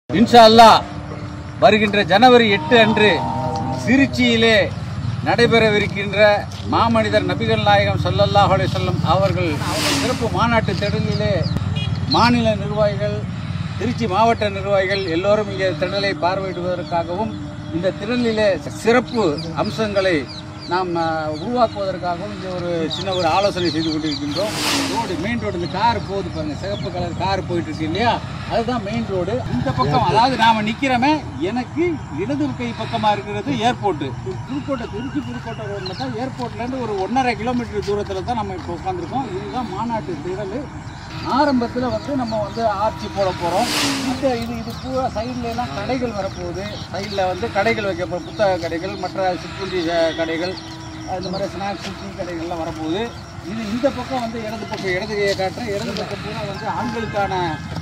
இன்ஷா அல்லாஹ் வருகின்ற ஜனவரி 8 அன்று திருச்சியிலே நடைபெறவிருக்கின்ற மாமனிதர் நபிகள் நாயகம் ஸல்லல்லாஹு அலைஹி வஸல்லம் அவர்கள் சிறப்பு மாநாட்டு திடலிலே மாநில நிர்வாகிகள், திருச்சி மாவட்ட நிர்வாகிகள் எல்லோரும் இங்கே திடலை பார்வையிடுவதற்காகவும் இந்த திடலிலே சிறப்பு அம்சங்களை நாம் உருவாக்குவதற்காகவும் இங்கே ஒரு சின்ன ஒரு ஆலோசனை செய்து கொண்டிருக்கின்றோம். ரோடு மெயின் ரோடு, இந்த கார் போகுது பாருங்க, சிகப்பு கலர் கார் போயிட்டு இருக்கு இல்லையா, அதுதான் மெயின் ரோடு. இந்த பக்கம் அதாவது நாம நிக்கிறோமே, எனக்கு இடது கை பக்கமா இருக்கிறது ஏர்போர்ட். திருச்சி புதுக்கோட்டை ரோட்ல தான் ஏர்போர்ட்ல இருந்து ஒரு 1.5 கிலோமீட்டர் தூரத்துல தான் நம்ம இப்போ உட்காந்துருக்கோம். இதுதான் மாநாட்டு திடல். ஆரம்பத்தில் நம்ம ஆர்ச்சி போட போகிறோம். இது பூரா சைடில் எல்லாம் கடைகள் வரப்போகுது. சைடில் கடைகள் வைக்க போகிறோம், புத்தக கடைகள், மற்ற சிற்றுண்டி கடைகள், இந்த மாதிரி ஸ்நாக்ஸ் டீ கடைகள்லாம் வரப்போகுது. இந்த பக்கம் இடது பக்கம், இடது கையை காட்டுறேன், இடது பக்கம் பூரா ஆண்களுக்கான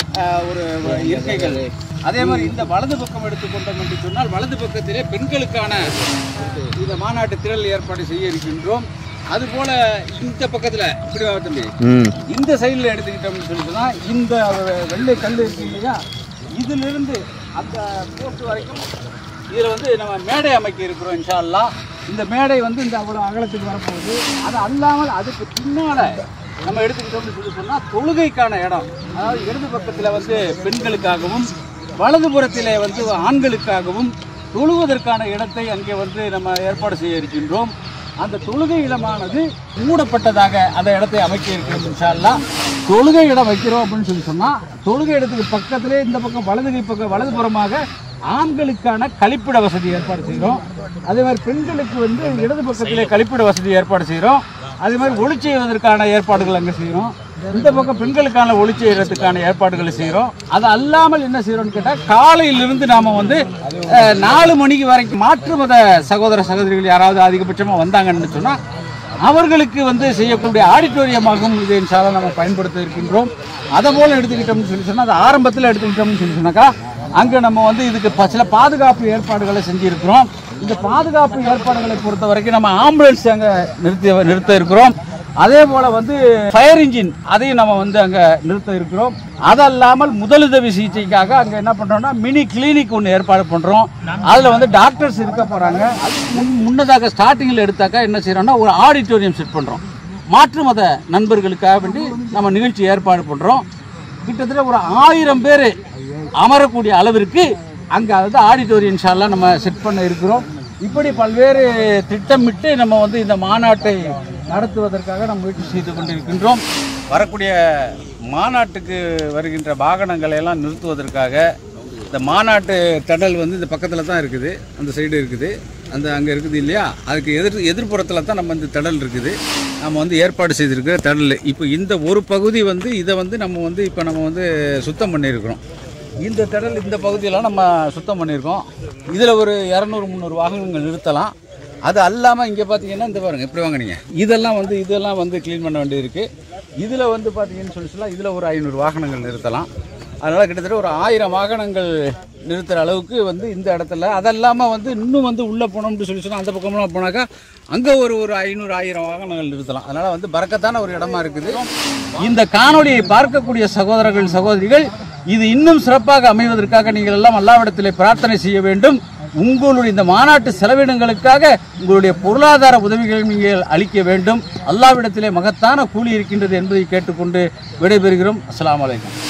ஒரு இருக்கைகள். அதே மாதிரி இந்த வலது பக்கம் எடுத்துக்கொண்டோம் என்று சொன்னால் வலது பக்கத்திலே பெண்களுக்கான இந்த மாநாட்டு திரள் ஏற்பாடு செய்ய இருக்கின்றோம். அதுபோல இந்த பக்கத்துல இப்படி தம்பி இந்த சைடில் எடுத்துக்கிட்டோம்னு சொல்லிட்டுனா இந்த வெள்ளை கல் இருக்கு இல்லையா, இதுல இருந்து அந்த போஸ்ட் வரைக்கும் இதுல நம்ம மேடை அமைக்க இருக்கிறோம். இன்ஷா அல்லாஹ் இந்த மேடை இந்த அவ்வளவு அகலத்துக்கு வரப்போகுது. அது அல்லாமல் அதுக்கு பின்னால நம்ம எடுத்துக்கிட்டோம்னு சொல்லி சொன்னா தொழுகைக்கான இடம், அதாவது இடது பக்கத்துல பெண்களுக்காகவும் வலதுபுறத்திலே ஆண்களுக்காகவும் தொழுவதற்கான இடத்தை அங்கே நம்ம ஏற்பாடு செய்ய இருக்கின்றோம். அந்த தொழுகை இடமானது மூடப்பட்டதாக அந்த இடத்தை அமைக்க இருக்கிறோம். இன்ஷா அல்லாஹ் தொழுகை இடம் வைக்கிறோம் அப்படின்னு சொல்லி சொன்னா தொழுகை இடத்துக்கு பக்கத்திலே இந்த பக்கம் வலதுபுறமாக ஆண்களுக்கான கழிப்பிட வசதி ஏற்பாடு செய்கிறோம். அதே மாதிரி பெண்களுக்கு இடது பக்கத்திலே கழிப்பிட வசதி ஏற்பாடு செய்கிறோம். அதே மாதிரி ஒளி செய்வதற்கான ஏற்பாடுகள் அங்கே செய்கிறோம். இந்த பக்கம் பெண்களுக்கான ஒளி செய்யறதுக்கான ஏற்பாடுகளை செய்கிறோம். அது அல்லாமல் என்ன செய்யறோம்னு கேட்டால் காலையிலிருந்து நாம 4 மணிக்கு வரைக்கும் மாற்று மத சகோதர சகோதரிகள் யாராவது அதிகபட்சமாக வந்தாங்கன்னு சொன்னால் அவர்களுக்கு செய்யக்கூடிய ஆடிட்டோரியமாகவும் இது இன்ஷா அல்லாஹ் நம்ம பயன்படுத்த இருக்கின்றோம். அதை போல எடுத்துக்கிட்டோம்னு சொல்லி சொன்னால், அது ஆரம்பத்தில் எடுத்துக்கிட்டோம்னு சொல்லி சொன்னாக்கா அங்கே நம்ம இதுக்கு சில பாதுகாப்பு ஏற்பாடுகளை செஞ்சிருக்கிறோம். இந்த பாதுகாப்பு ஏற்பாடுகளை பொறுத்த வரைக்கும் நம்ம ஆம்புலன்ஸ் அங்கே நிறுத்த இருக்கிறோம். அதே போல ஃபயர் இன்ஜின் அதையும் நம்ம அங்கே நிறுத்த இருக்கிறோம். அதல்லாமல் முதலுதவி சிகிச்சைக்காக அங்கே என்ன பண்ணுறோம்னா மினி கிளினிக் ஒன்று ஏற்பாடு பண்ணுறோம். அதில் டாக்டர்ஸ் இருக்க போகிறாங்க. முன்னதாக ஸ்டார்டிங்கில் எடுத்தாக்கா என்ன செய்கிறோம்னா ஒரு ஆடிட்டோரியம் செட் பண்ணுறோம். மாற்று மத நண்பர்களுக்காக வேண்டி நம்ம நிகழ்ச்சி ஏற்பாடு பண்ணுறோம். கிட்டத்தட்ட ஒரு 1000 பேர் அமரக்கூடிய அளவிற்கு அங்கே ஆடிட்டோரியம் இன்ஷா அல்லாஹ் நம்ம செட் பண்ண இருக்கிறோம். இப்படி பல்வேறு திட்டமிட்டு நம்ம இந்த மாநாட்டை நடத்துவதற்காக நம்ம முயற்சி செய்து கொண்டிருக்கின்றோம். வரக்கூடிய மாநாட்டுக்கு வருகின்ற வாகனங்களை எல்லாம் நிறுத்துவதற்காக இந்த மாநாட்டு திடல் இந்த பக்கத்தில் தான் இருக்குது, அந்த சைடு இருக்குது, அங்கே இருக்குது இல்லையா, அதுக்கு எதிர்ப்புறத்தில் தான் நம்ம இந்த திடல் இருக்குது. நம்ம ஏற்பாடு செய்திருக்கிற திடல். இப்போ இந்த ஒரு பகுதி இதை நம்ம இப்போ நம்ம சுத்தம் பண்ணியிருக்கிறோம். இந்த திடல் இந்த பகுதியெல்லாம் நம்ம சுத்தம் பண்ணியிருக்கோம். இதில் ஒரு 200-300 வாகனங்கள் நிறுத்தலாம். அது அல்லாமல் இங்கே பார்த்தீங்கன்னா இந்த பாருங்கள், எப்படி வாங்கினீங்க இதெல்லாம் க்ளீன் பண்ண வேண்டியிருக்கு. இதில் பார்த்தீங்கன்னு சொல்லலாம், இதில் ஒரு 500 வாகனங்கள் நிறுத்தலாம். அதனால் கிட்டத்தட்ட ஒரு 1000 வாகனங்கள் நிறுத்துகிற அளவுக்கு இந்த இடத்துல. அதெல்லாமல் இன்னும் உள்ளே போனோம்னு சொல்லி சொன்னால் அந்த பக்கம்லாம் போனாக்கா அங்கே ஒரு 500-1000 வாகனங்கள் நிறுத்தலாம். அதனால் பறக்கத்தான ஒரு இடமா இருக்குது. இந்த காணொலியை பார்க்கக்கூடிய சகோதரர்கள் சகோதரிகள், இது இன்னும் சிறப்பாக அமைவதற்காக நீங்கள் எல்லாம் அல்லாஹ்விடத்திலே பிரார்த்தனை செய்ய வேண்டும். உங்களுடைய இந்த மாநாட்டு செலவினங்களுக்காக உங்களுடைய பொருளாதார உதவிகளை நீங்கள் அளிக்க வேண்டும். அல்லாஹ்விடத்திலே மகத்தான கூலி இருக்கின்றது என்பதை கேட்டுக்கொண்டு விடைபெறுகிறோம். அஸ்ஸலாமு அலைக்கும்.